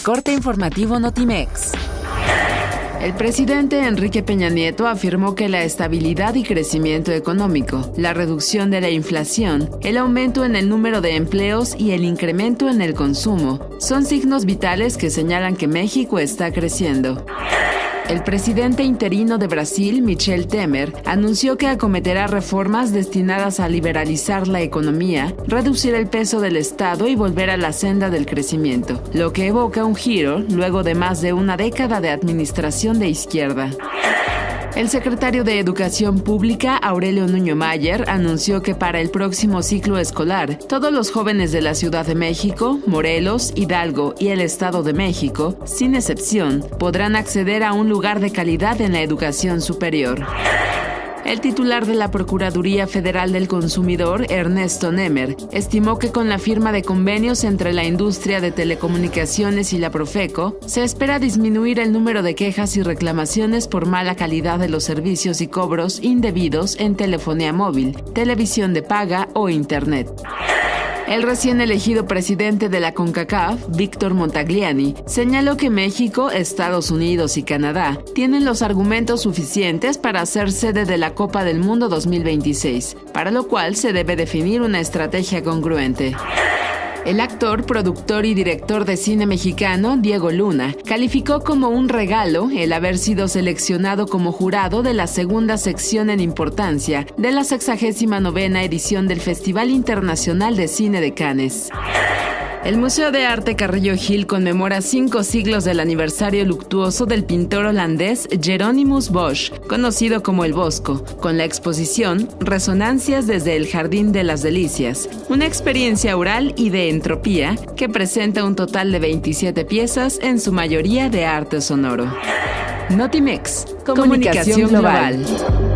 Corte informativo Notimex. El presidente Enrique Peña Nieto afirmó que la estabilidad y crecimiento económico, la reducción de la inflación, el aumento en el número de empleos y el incremento en el consumo son signos vitales que señalan que México está creciendo. El presidente interino de Brasil, Michel Temer, anunció que acometerá reformas destinadas a liberalizar la economía, reducir el peso del Estado y volver a la senda del crecimiento, lo que evoca un giro luego de más de una década de administración de izquierda. El secretario de Educación Pública, Aurelio Nuño Mayer, anunció que para el próximo ciclo escolar, todos los jóvenes de la Ciudad de México, Morelos, Hidalgo y el Estado de México, sin excepción, podrán acceder a un lugar de calidad en la educación superior. El titular de la Procuraduría Federal del Consumidor, Ernesto Nemer, estimó que con la firma de convenios entre la industria de telecomunicaciones y la Profeco, se espera disminuir el número de quejas y reclamaciones por mala calidad de los servicios y cobros indebidos en telefonía móvil, televisión de paga o Internet. El recién elegido presidente de la CONCACAF, Víctor Montagliani, señaló que México, Estados Unidos y Canadá tienen los argumentos suficientes para ser sede de la Copa del Mundo 2026, para lo cual se debe definir una estrategia congruente. El actor, productor y director de cine mexicano, Diego Luna, calificó como un regalo el haber sido seleccionado como jurado de la segunda sección en importancia de la 69ª edición del Festival Internacional de Cine de Cannes. El Museo de Arte Carrillo Gil conmemora 5 siglos del aniversario luctuoso del pintor holandés Jeronimus Bosch, conocido como El Bosco, con la exposición Resonancias desde el Jardín de las Delicias, una experiencia oral y de entropía que presenta un total de 27 piezas, en su mayoría de arte sonoro. Notimex, comunicación global.